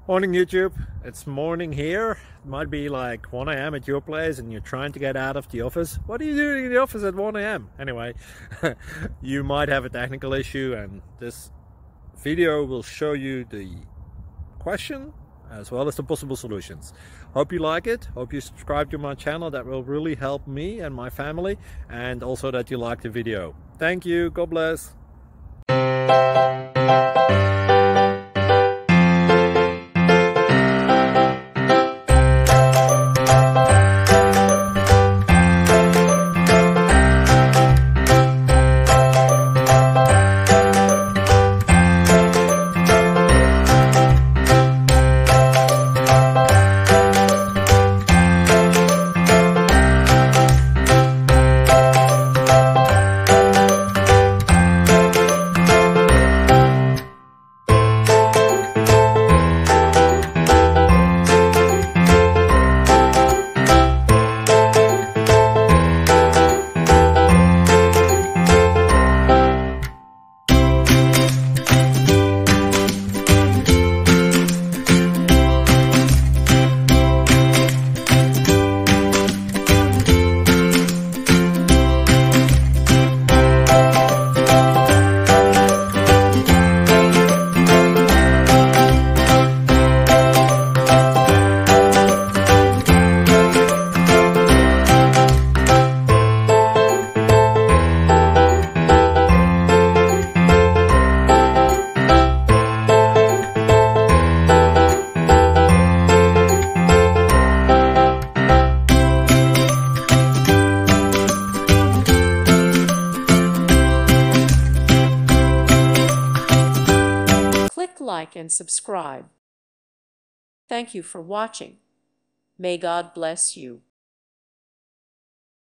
Morning YouTube, it's morning here. It might be like 1 a.m. at your place and you're trying to get out of the office. What are you doing in the office at 1 a.m.? Anyway, you might have a technical issue and this video will show you the question as well as the possible solutions. Hope you like it, hope you subscribe to my channel. That will really help me and my family, and also that you like the video. Thank you, God bless. Like and subscribe. Thank you for watching. May God bless you.